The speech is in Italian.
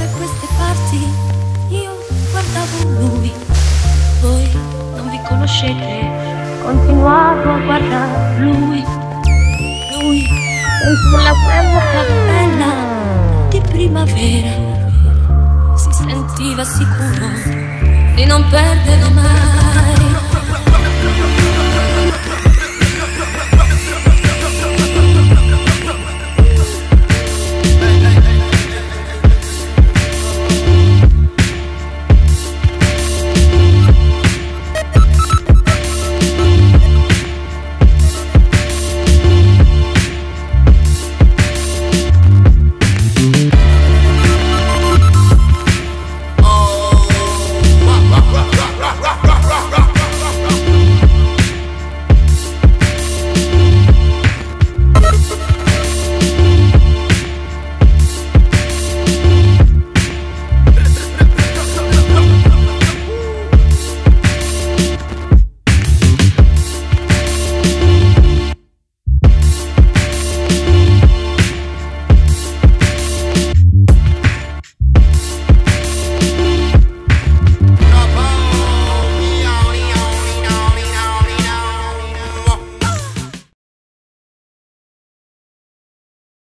queste parti io guardavo lui. Voi non vi conoscete, continuavo a guardare lui. Lui con la quella bella di primavera si sentiva sicuro